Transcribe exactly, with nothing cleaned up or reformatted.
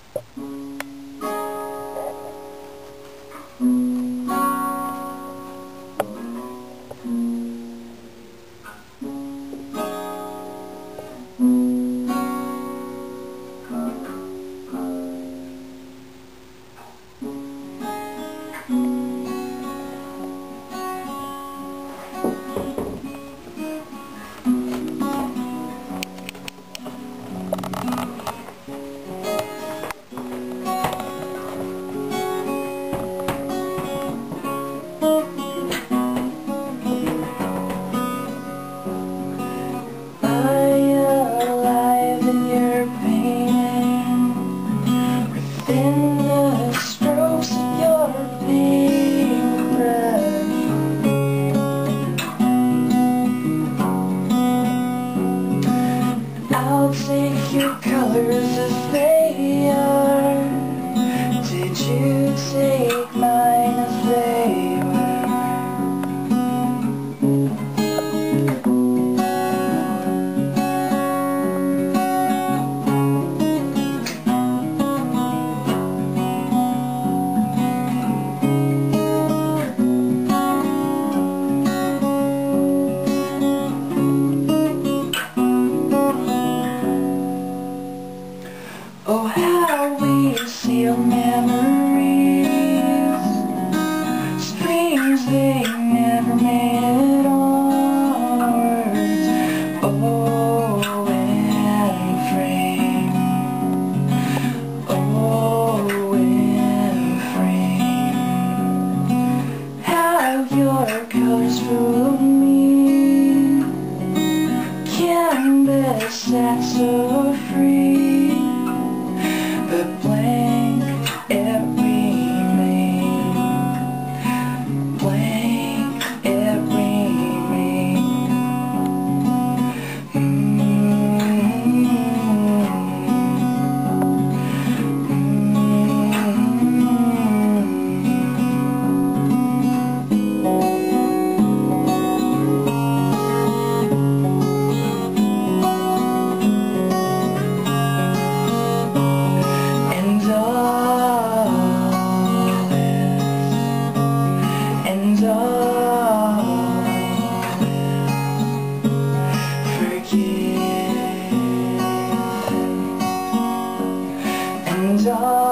I'll take your colors as they are. Did you take mine as they were? Oh, how we seal memories, streams they never made ours. Oh, and frame, oh, and frame. Have your colors fooled me? Canvas set so free, but blank it remains, blank it remains. And all is, and all is forgiven, and all